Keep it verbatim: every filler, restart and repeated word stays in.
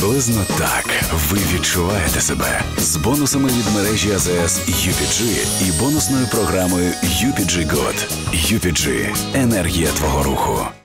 Приблизно так ви відчуваєте себе з бонусами від мережі АЗС ю пі джі і бонусною програмою ю пі джі Good. ю пі джі – енергія твого руху.